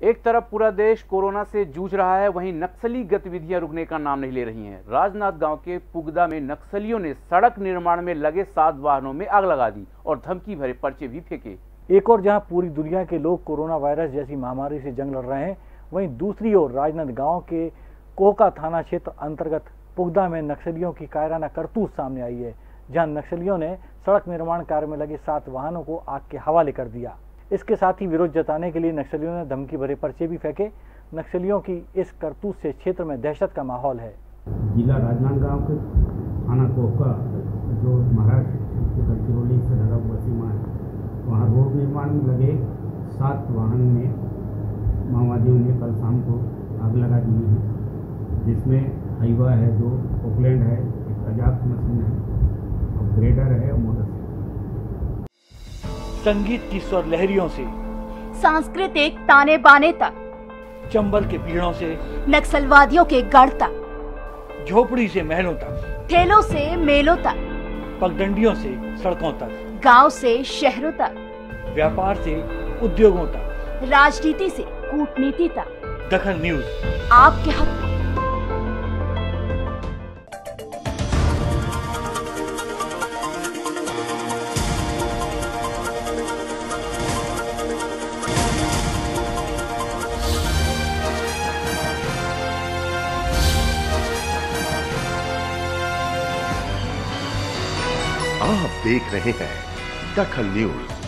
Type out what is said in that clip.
एक तरफ पूरा देश कोरोना से जूझ रहा है, वहीं नक्सली गतिविधियां रुकने का नाम नहीं ले रही हैं। राजनांदगांव के पुगदा में नक्सलियों ने सड़क निर्माण में लगे 7 वाहनों में आग लगा दी और धमकी भरे पर्चे भी फेंके। एक और जहां पूरी दुनिया के लोग कोरोना वायरस जैसी महामारी से जंग लड़ रहे हैं, वहीं दूसरी ओर राजनांदगांव के कोहका थाना क्षेत्र अंतर्गत पुगदा में नक्सलियों की कायराना करतूत सामने आई है, जहां नक्सलियों ने सड़क निर्माण कार्य में लगे 7 वाहनों को आग के हवाले कर दिया। इसके साथ ही विरोध जताने के लिए नक्सलियों ने धमकी भरे पर्चे भी फेंके। नक्सलियों की इस करतूत से क्षेत्र में दहशत का माहौल है। जिला राजनांदगांव के थाना कोहका जो महाराष्ट्र के गढ़चिरौली से लगा हुआ सीमा है, वहाँ रोड निर्माण में लगे 7 वाहन में माओवादियों ने कल शाम को आग लगा दी है, जिसमें हाईवा है, जो ओकलैंड है, एक अजाक्स मशीन है और ग्रेडर है और मोटरसाइकिल। संगीत की स्वर लहरियों से सांस्कृतिक ताने बाने तक, चंबल के पीड़ों से नक्सलवादियों के गढ़ तक, झोपड़ी से महलों तक, ठेलों से मेलों तक, पगडंडियों से सड़कों तक, गांव से शहरों तक, व्यापार से उद्योगों तक, राजनीति से कूटनीति तक, दखल न्यूज आपके हक में। आप देख रहे हैं दखल न्यूज।